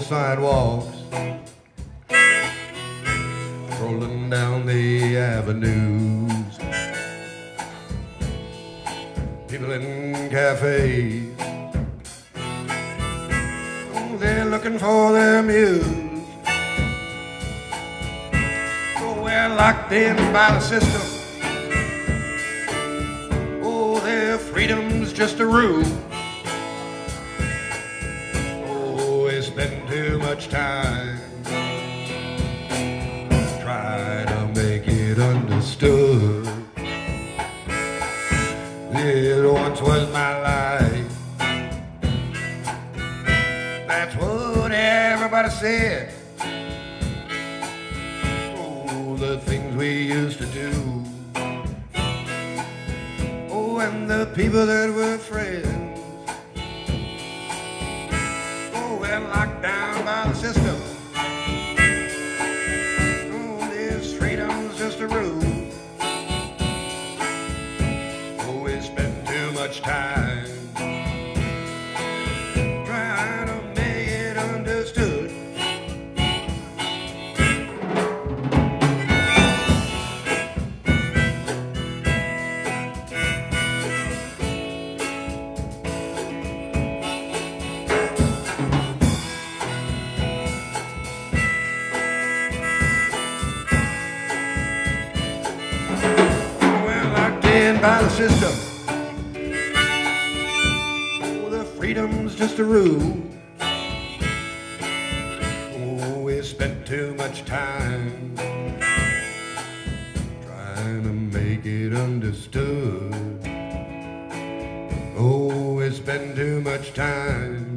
sidewalks, rolling down the avenues, people in cafes, oh, they're looking for their muse. Oh, we're locked in by the system. Oh, their freedom's just a rule. Spend too much time trying to make it understood. It once was my life. That's what everybody said. Oh, the things we used to do. Oh, and the people that were friends. Locked down by the system. Oh, this freedom's just a rule. Oh, we spend too much time trying to make it understood. By the system. Oh, the freedom's just a rule. Oh, we spent too much time trying to make it understood. Oh, we spend too much time